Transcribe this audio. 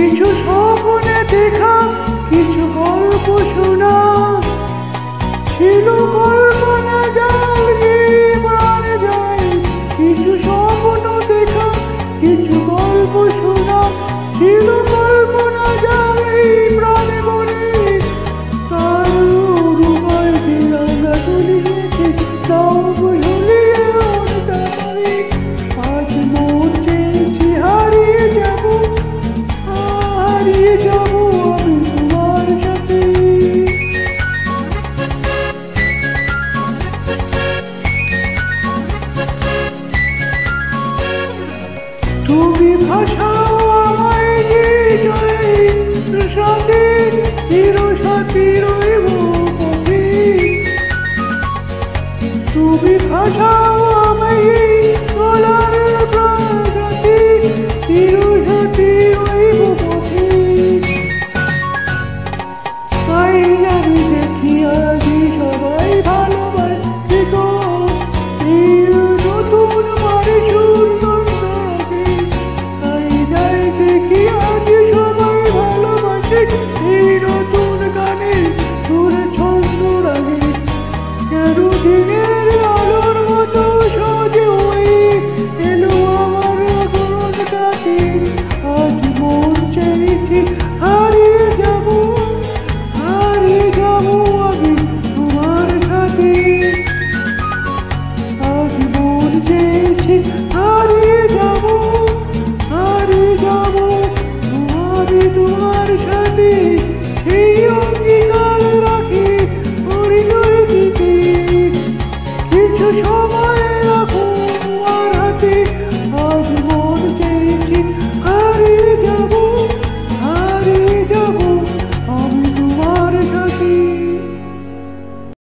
কিছু স্বপ্নে দেখা, কিছু গল্প শোনা, ছিল কল্পনা জাল গিয়ে প্রাণে যায়। কিছু স্বপ্ন দেখা, কিছু গল্প শোনা, ছিল কল্পনা জাল এই প্রাণে বলে। তার রূপায় তিরঙ্গা তুলিয়েছে, তাও ঝুলিয়ে অন্তরে। আজ মন চেয়েছি হারিয়ে যাব, হারিয়ে যাব আমি তোমার সাথে। তুমি ভাষাও আমায় হৃদয়ের সাথে, চির সাথীর